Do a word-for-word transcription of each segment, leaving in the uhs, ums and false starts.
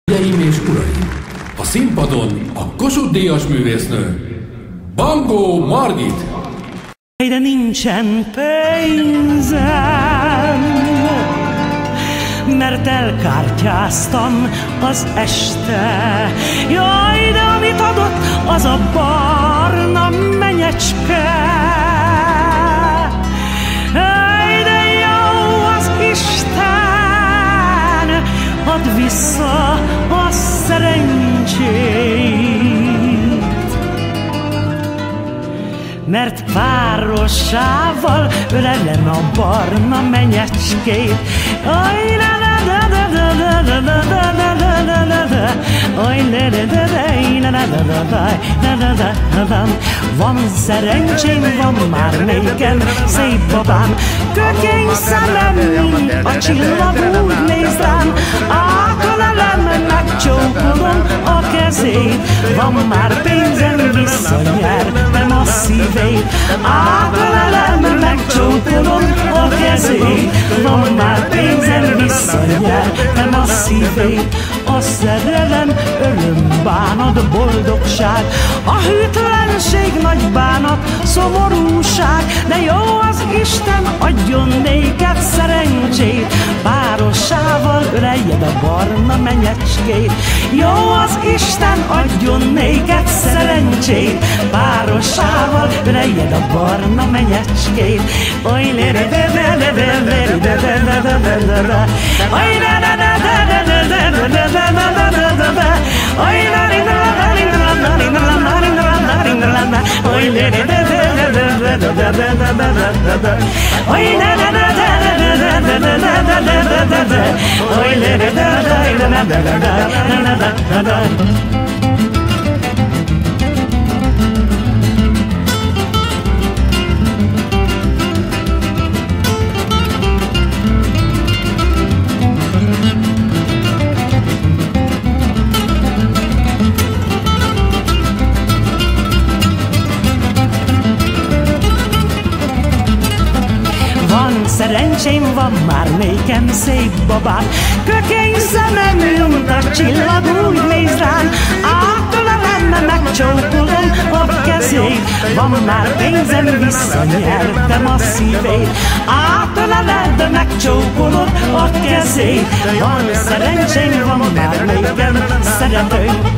Hölgyeim és uraim, a színpadon a Kossuth-díjas művésznő, Bangó Margit. De nincsen pénzem, mert elkártyáztam az este. Jaj, de amit adott, az a barna menyecske. Jaj, de jó az Isten, add vissza a szerencsét, mert párosával ölelem a barna menyecskét. Aj, la la la la la la la la la la la la. Aj, la la la la la la la la la. Van szerencsém, van már nékem, szép babám, kökény szemem, mint a csillag úgy néz rám. Átölelem, megcsókolom a kezét, van már pénzem, visszanyertem a szívét. Átölelem, megcsókolom a kezét, van már pénzem, visszanyertem a szívét. A szerelem, öröm, bánat, boldogság, a hűtlenség, nagy bánat, szomorúság, de jó az Isten, adjon néked szerencsét, párosával öleljed a barna menyecskét. Jó az Isten, adjon néked szerencsét, párosával öleljed a barna menyecskét. Oly le le le le le le le le le le le le. Oly le le le le le le le le le le. Szerencsém, van már nékem, szép babám, kökény szemem, mint a csillag úgy néz rám. Átölelem, megcsókolom a kezét, van már pénzem, visszanyertem a szívét. Átöleled, megcsókolod a kezét, van szerencsém, van már nékem, szeretőm.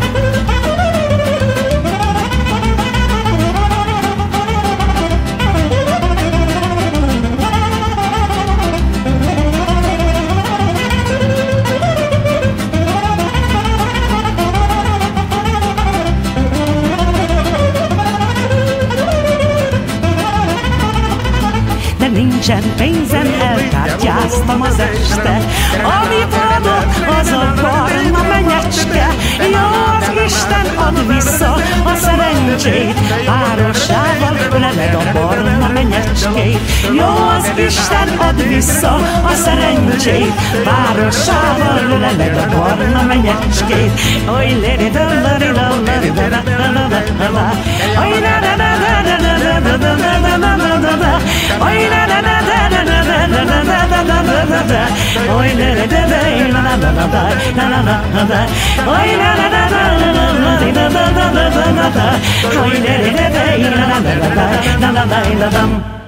Nincsen pénzem, elkártyáztam az este, amit adott, az a barna menyecske. Jó az Isten, add vissza a szerencsét, párosával öleled a barna menyecskét. Jó az Isten, add vissza a szerencsét, párosával öleled a barna menyecskét. Oly leri da la la la la la la la la. Oly la la la la la la la la la la la la. Oy la la la la la la la la la la la la la. Oy la la la la la la la la la la la. Oy la la la la la la la la la la la la. Oy la la la la la la la la la la la.